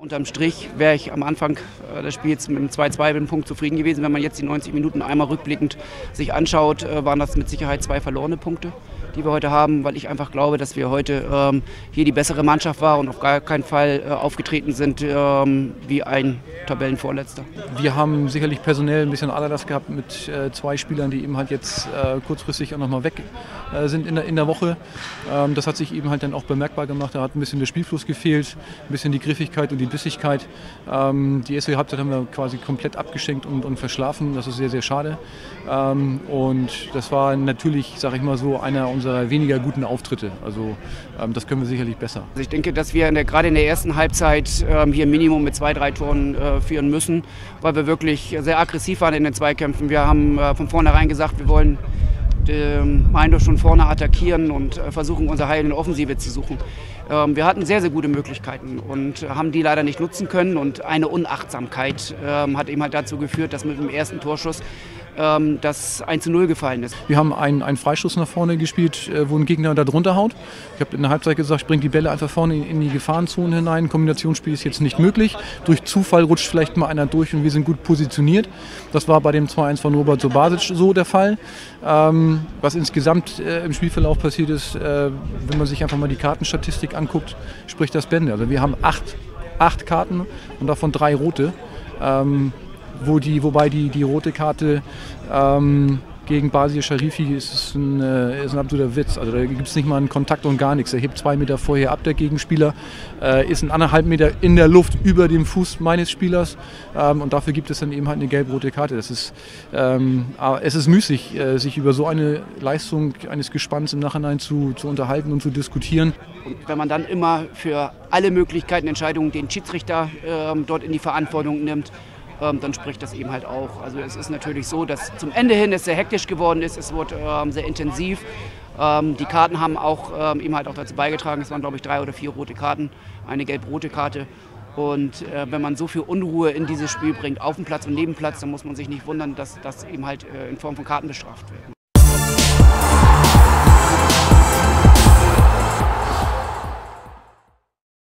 Unterm Strich wäre ich am Anfang des Spiels mit einem 2-2 mit einem Punkt zufrieden gewesen. Wenn man jetzt die 90 Minuten einmal rückblickend sich anschaut, waren das mit Sicherheit 2 verlorene Punkte, die wir heute haben, weil ich einfach glaube, dass wir heute hier die bessere Mannschaft waren und auf gar keinen Fall aufgetreten sind wie ein Tabellenvorletzter. Wir haben sicherlich personell ein bisschen Aderlass gehabt mit 2 Spielern, die eben halt jetzt kurzfristig auch nochmal weg sind in der Woche. Das hat sich eben halt dann auch bemerkbar gemacht. Da hat ein bisschen der Spielfluss gefehlt, ein bisschen die Griffigkeit und die Bissigkeit. Die erste Halbzeit haben wir quasi komplett abgeschenkt und verschlafen. Das ist sehr, sehr schade. Und das war natürlich, sage ich mal so, einer unserer weniger guten Auftritte. Also das können wir sicherlich besser. Also ich denke, dass wir gerade in der ersten Halbzeit hier Minimum mit 2, 3 Toren führen müssen, weil wir wirklich sehr aggressiv waren in den Zweikämpfen. Wir haben von vornherein gesagt, wir wollen Mainz schon vorne attackieren und versuchen, unser Heil in der Offensive zu suchen. Wir hatten sehr, sehr gute Möglichkeiten und haben die leider nicht nutzen können. Und eine Unachtsamkeit hat eben halt dazu geführt, dass mit dem ersten Torschuss das 1:0 gefallen ist. Wir haben einen Freischuss nach vorne gespielt, wo ein Gegner da drunter haut. Ich habe in der Halbzeit gesagt, ich bringe die Bälle einfach vorne in die Gefahrenzone hinein. Kombinationsspiel ist jetzt nicht möglich. Durch Zufall rutscht vielleicht mal einer durch und wir sind gut positioniert. Das war bei dem 2:1 von Robert Sobasic so der Fall. Was insgesamt im Spielverlauf passiert ist, wenn man sich einfach mal die Kartenstatistik anguckt, spricht das Bände. Also wir haben 8 Karten und davon 3 rote. Wobei die rote Karte gegen Basir Sharifi ist ein absoluter Witz. Also da gibt es nicht mal einen Kontakt und gar nichts. Er hebt 2 Meter vorher ab, der Gegenspieler, ist 1,5 Meter in der Luft über dem Fuß meines Spielers und dafür gibt es dann eben halt eine gelb-rote Karte. Es ist müßig, sich über so eine Leistung eines Gespanns im Nachhinein zu unterhalten und zu diskutieren. Und wenn man dann immer für alle Möglichkeiten Entscheidungen den Schiedsrichter dort in die Verantwortung nimmt, dann spricht das eben halt auch. Also es ist natürlich so, dass zum Ende hin es sehr hektisch geworden ist, es wurde sehr intensiv. Die Karten haben auch eben halt auch dazu beigetragen, es waren glaube ich 3 oder 4 rote Karten, eine gelb-rote Karte. Und wenn man so viel Unruhe in dieses Spiel bringt, auf dem Platz und neben dem Platz, dann muss man sich nicht wundern, dass das eben halt in Form von Karten bestraft wird.